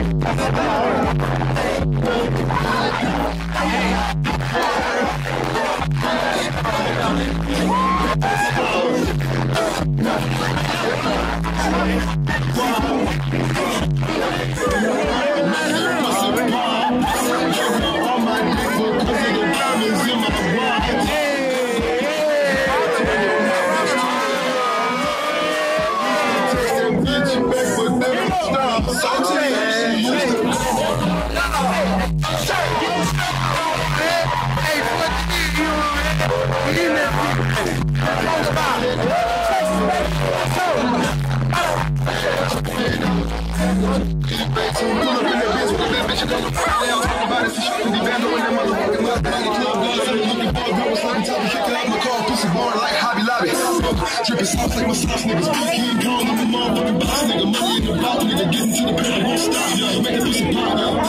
Drippin' sauce like my sauce, niggas. King Kong, I'm a motherfucking boss, nigga. Money in the block, nigga. Getting to the pen, I won't stop. Make it do some pop,